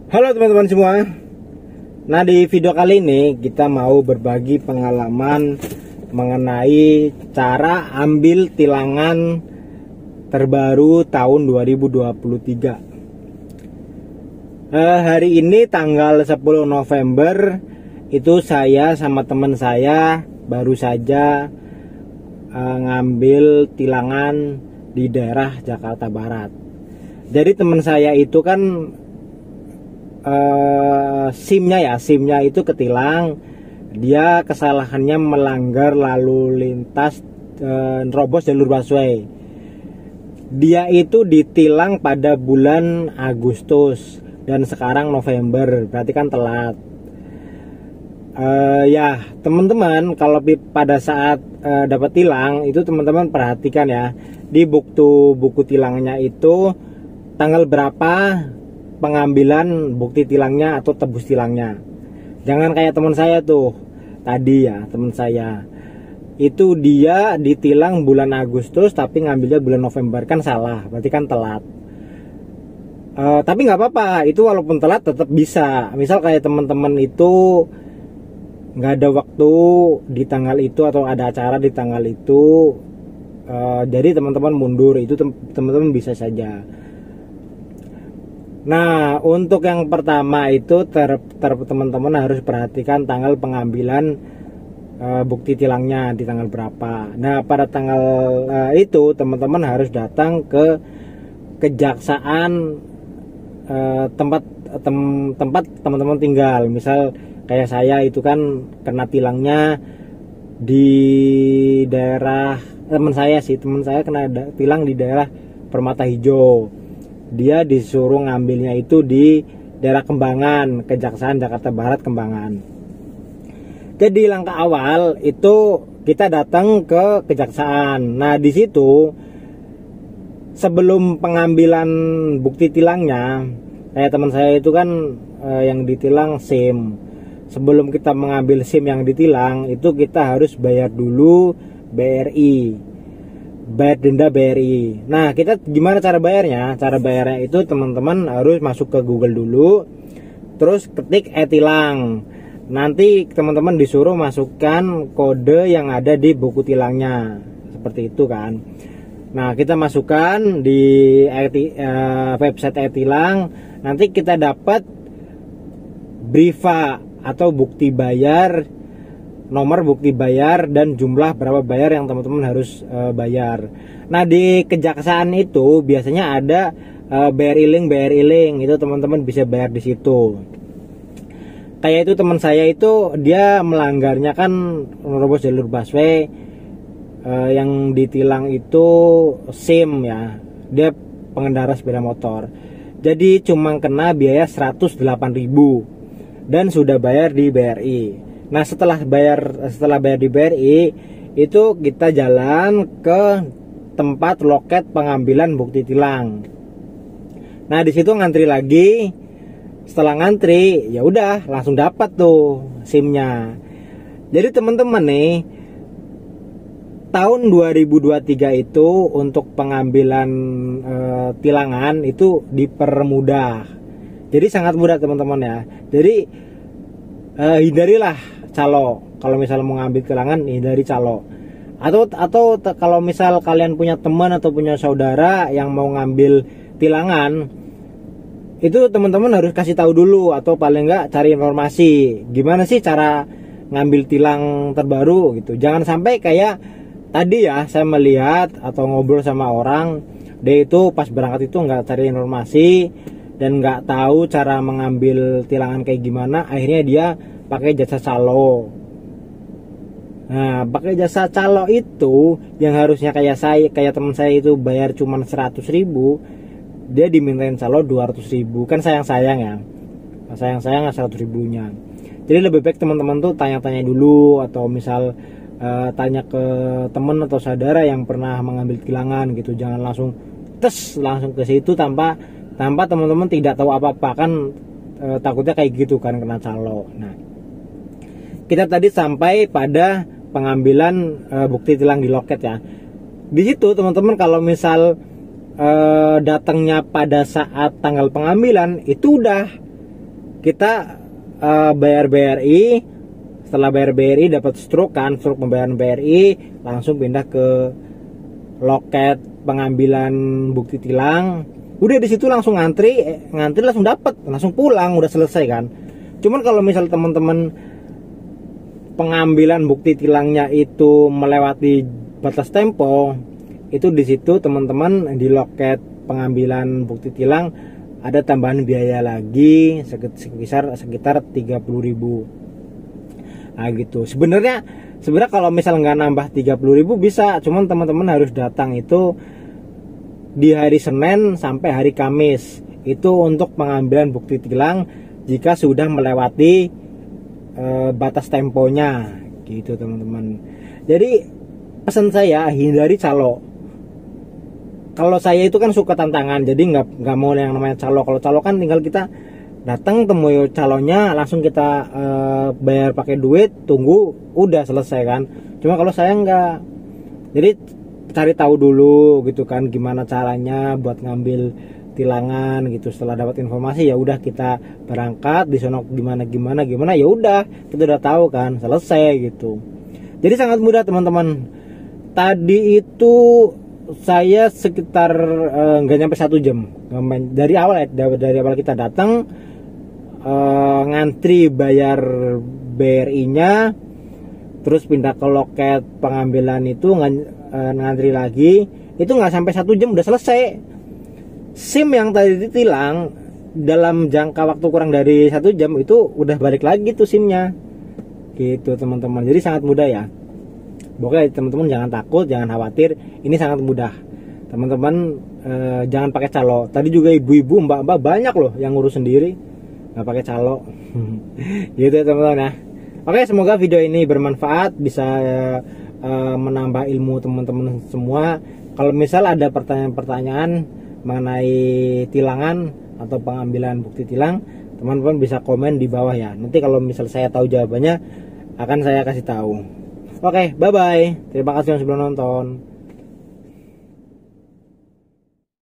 Halo teman-teman semua. Nah, di video kali ini kita mau berbagi pengalaman mengenai cara ambil tilangan terbaru tahun 2023. Hari ini tanggal 10 November itu saya sama teman saya baru saja ngambil tilangan di daerah Jakarta Barat. Jadi teman saya itu kan SIM-nya itu ketilang. Dia kesalahannya melanggar lalu lintas, nerobos jalur busway. Dia itu ditilang pada bulan Agustus dan sekarang November, berarti kan telat. Ya teman-teman, kalau pada saat dapat tilang itu teman-teman perhatikan ya, di buku tilangnya itu tanggal berapa pengambilan bukti tilangnya atau tebus tilangnya. Jangan kayak teman saya tuh tadi ya, teman saya itu dia ditilang bulan Agustus tapi ngambilnya bulan November, kan salah, berarti kan telat. Tapi nggak apa-apa, itu walaupun telat tetap bisa. Misal kayak teman-teman itu nggak ada waktu di tanggal itu atau ada acara di tanggal itu, jadi teman-teman mundur, itu teman-teman bisa saja. Nah, untuk yang pertama itu teman-teman harus perhatikan tanggal pengambilan bukti tilangnya di tanggal berapa. Nah, pada tanggal itu teman-teman harus datang ke kejaksaan tempat teman-teman tinggal. Misal kayak saya itu kan kena tilangnya di daerah teman saya kena tilang di daerah Permata Hijau. Dia disuruh ngambilnya itu di daerah Kembangan, Kejaksaan Jakarta Barat Kembangan. Jadi langkah awal itu kita datang ke kejaksaan. Nah, di situ sebelum pengambilan bukti tilangnya, kayak teman saya itu kan yang ditilang SIM. Sebelum kita mengambil SIM yang ditilang, itu kita harus bayar dulu BRI. Bayar denda BRI. Nah, kita gimana cara bayarnya? Cara bayarnya itu teman-teman harus masuk ke Google dulu, terus ketik e-tilang. Nanti teman-teman disuruh masukkan kode yang ada di buku tilangnya, seperti itu kan. Nah, kita masukkan di website e-tilang. Nanti kita dapat briva atau bukti bayar, nomor bukti bayar dan jumlah berapa bayar yang teman-teman harus bayar. Nah, di kejaksaan itu biasanya ada BRI link, itu teman-teman bisa bayar di situ. Kayak itu teman saya itu dia melanggarnya kan nerobos jalur busway, yang ditilang itu SIM ya. Dia pengendara sepeda motor. Jadi cuma kena biaya 108.000 dan sudah bayar di BRI. Nah, setelah bayar di BRI itu kita jalan ke tempat loket pengambilan bukti tilang. Nah, di situ ngantri lagi. Setelah ngantri, ya udah langsung dapat tuh SIM-nya. Jadi teman-teman nih, tahun 2023 itu untuk pengambilan tilangan itu dipermudah. Jadi sangat mudah teman-teman ya. Jadi hindarilah calo. Kalau misalnya mau ngambil tilangan, hindari calo. Atau kalau misal kalian punya teman atau punya saudara yang mau ngambil tilangan, itu teman-teman harus kasih tahu dulu, atau paling enggak cari informasi gimana sih cara ngambil tilang terbaru gitu. Jangan sampai kayak tadi ya, saya melihat atau ngobrol sama orang, dia itu pas berangkat itu nggak cari informasi dan nggak tahu cara mengambil tilangan kayak gimana, akhirnya dia pakai jasa calo. Nah, pakai jasa calo itu yang harusnya kayak teman saya itu bayar cuma 100.000, dia dimintain calo 200.000. Kan sayang ya. Sayang 100.000-nya. Jadi lebih baik teman-teman tuh tanya-tanya dulu, atau misal tanya ke teman atau saudara yang pernah mengambil tilangan gitu. Jangan langsung ke situ tanpa teman-teman tidak tahu apa-apa, kan takutnya kayak gitu kan, kena calo. Nah, kita tadi sampai pada pengambilan bukti tilang di loket ya. Di situ teman-teman kalau misal datangnya pada saat tanggal pengambilan itu udah kita bayar BRI. Setelah bayar BRI dapat stroke pembayaran BRI, langsung pindah ke loket pengambilan bukti tilang. Udah di situ langsung ngantri langsung dapat, langsung pulang, udah selesai kan. Cuman kalau misal teman-teman pengambilan bukti tilangnya itu melewati batas tempo, itu di situ teman-teman di loket pengambilan bukti tilang ada tambahan biaya lagi sekitar 30.000. Nah gitu. Sebenarnya kalau misal nggak nambah 30.000 bisa, cuman teman-teman harus datang itu di hari Senin sampai hari Kamis. Itu untuk pengambilan bukti tilang jika sudah melewati batas temponya, gitu teman-teman. Jadi pesan saya, hindari calo. Kalau saya itu kan suka tantangan, jadi nggak mau yang namanya calo. Kalau calo kan tinggal kita datang temui calonnya, langsung kita bayar pakai duit, tunggu, udah selesai kan. Cuma kalau saya enggak, jadi cari tahu dulu gitu kan gimana caranya buat ngambil tilangan gitu. Setelah dapat informasi ya udah kita berangkat di sono gimana ya udah kita udah tahu kan, selesai gitu. Jadi sangat mudah teman-teman. Tadi itu saya sekitar nggak nyampe 1 jam dari awal kita datang, ngantri bayar BRI-nya, terus pindah ke loket pengambilan itu, ngantri lagi, itu nggak sampai 1 jam udah selesai. SIM yang tadi ditilang dalam jangka waktu kurang dari 1 jam itu udah balik lagi tuh SIM-nya, gitu teman-teman. Jadi sangat mudah ya. Pokoknya teman-teman jangan takut, jangan khawatir, ini sangat mudah. Teman-teman jangan pakai calo. Tadi juga ibu-ibu, mbak-mbak banyak loh yang ngurus sendiri, nggak pakai calo. Gitu ya teman-teman ya. Oke, semoga video ini bermanfaat, bisa menambah ilmu teman-teman semua. Kalau misal ada pertanyaan-pertanyaan mengenai tilangan atau pengambilan bukti tilang, teman-teman bisa komen di bawah ya. Nanti kalau misal saya tahu jawabannya, akan saya kasih tahu. Oke, bye-bye. Terima kasih yang sudah nonton.